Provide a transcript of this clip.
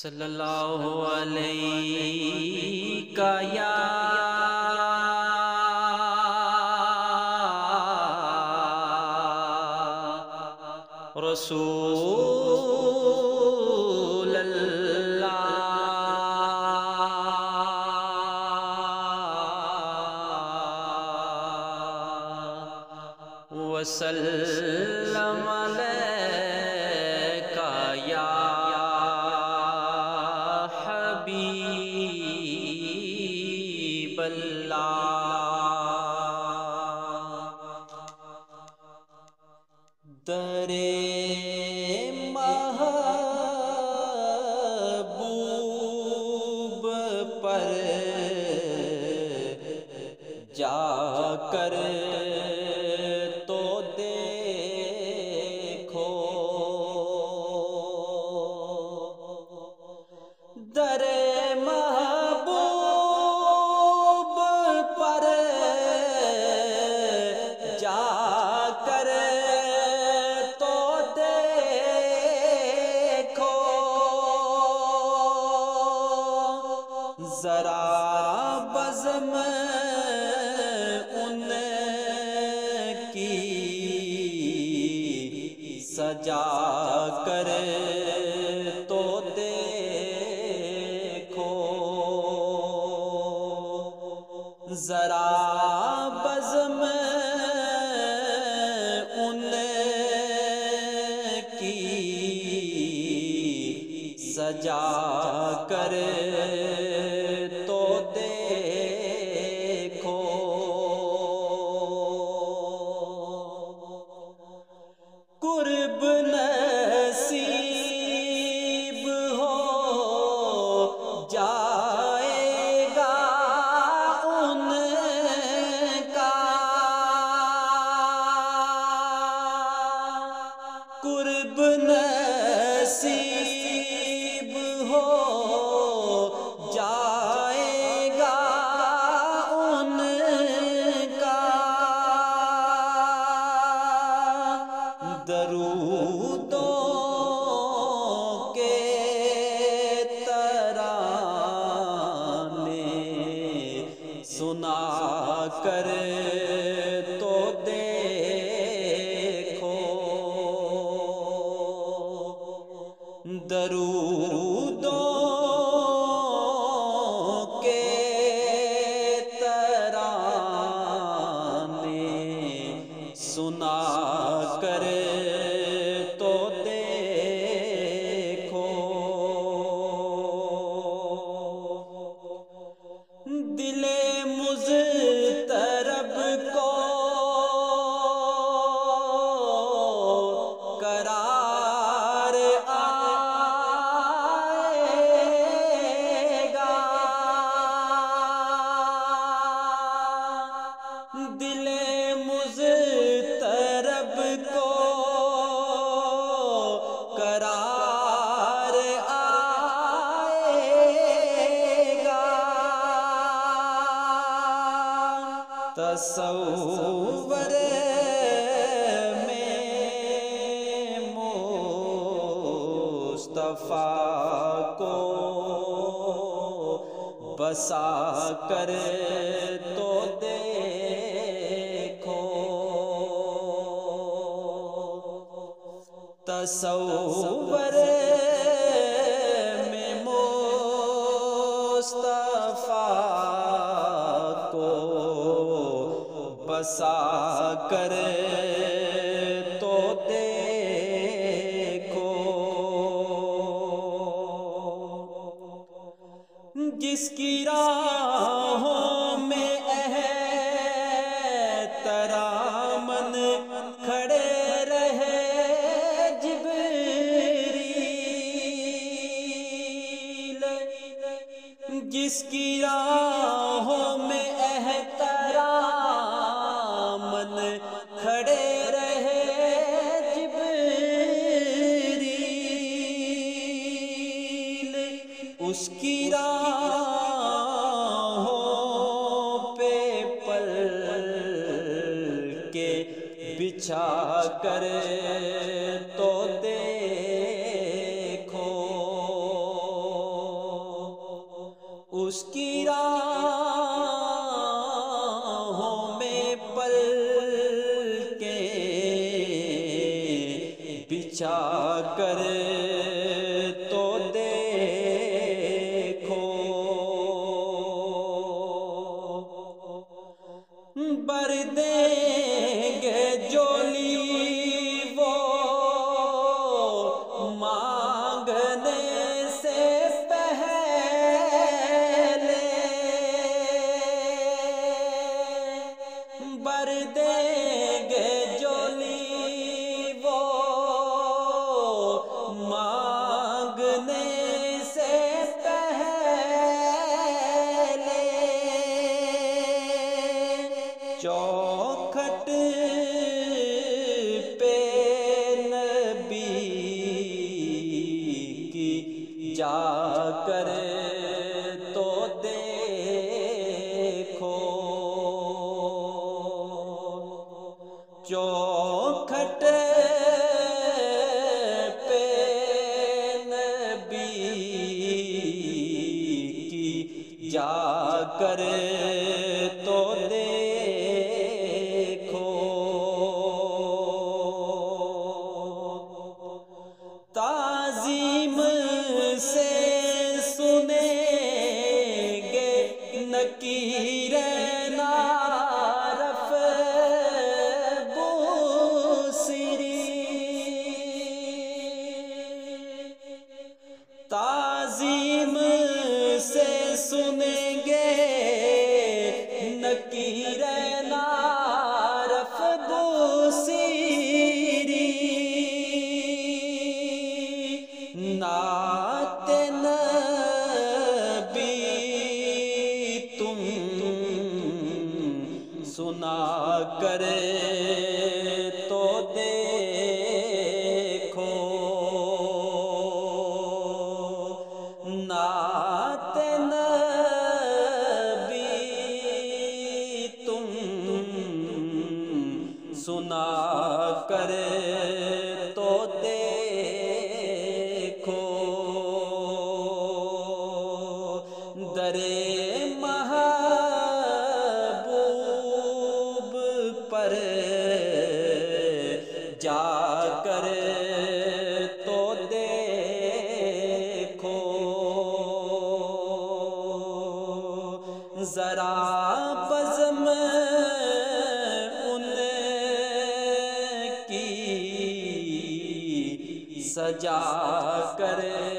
صلی اللہ علیہ یا رسول اللہ وسلم علیکہ یا حبیب اللہ در محبوب پر جا کر تو دیکھو در محبوب پر جا کر تو دیکھو ذرا بزم ان کی سجا کر تو دیکھو ذرا بزم ان کی سجا کر تو دیکھو قرب نصیب ہو جائے گا ان کا قرب نصیب ہو جائے گا ان کا درودوں کے ترانے سنا کر تو دیکھو درودوں کے ترانے سنا کر تو دیکھو دل مضطرب کو قرار آئے گا دل مضطرب کو قرار آئے گا تصور میں مصطفیٰ کو بسا کر تو دیکھو تصور میں مصطفیٰ کو بسا کر تو دیکھو جس کی راہوں میں احتراماً کھڑے رہے جبریل جس کی راہوں میں احتراماً کھڑے رہے جبریل اس کی راہوں پہ پل کے بچھا کر تو دیکھو اس کی راہوں میں پل کے بچھا کر تو دیکھو، بر دیں گے جولی وہ مانگنے سے پہلے، بر دیں گے جولی وہ مانگنے سے پہلے، چوکھٹ پہ نبی کی جا کر تو دیکھو، چوکھٹ پہ نبی کی جا کر تو دیکھو، تعظیم سے سنیں گے نکیر نعرف بوسری، تعظیم سے سنیں گے نکیر نعرف بوسری، نعت نبی تم سنا کر تو دیکھو، نعت نبی تم سنا کر تو دیکھو، در محبوب پر جا کر تو دیکھو، ذرا بزم ان کی سجا کر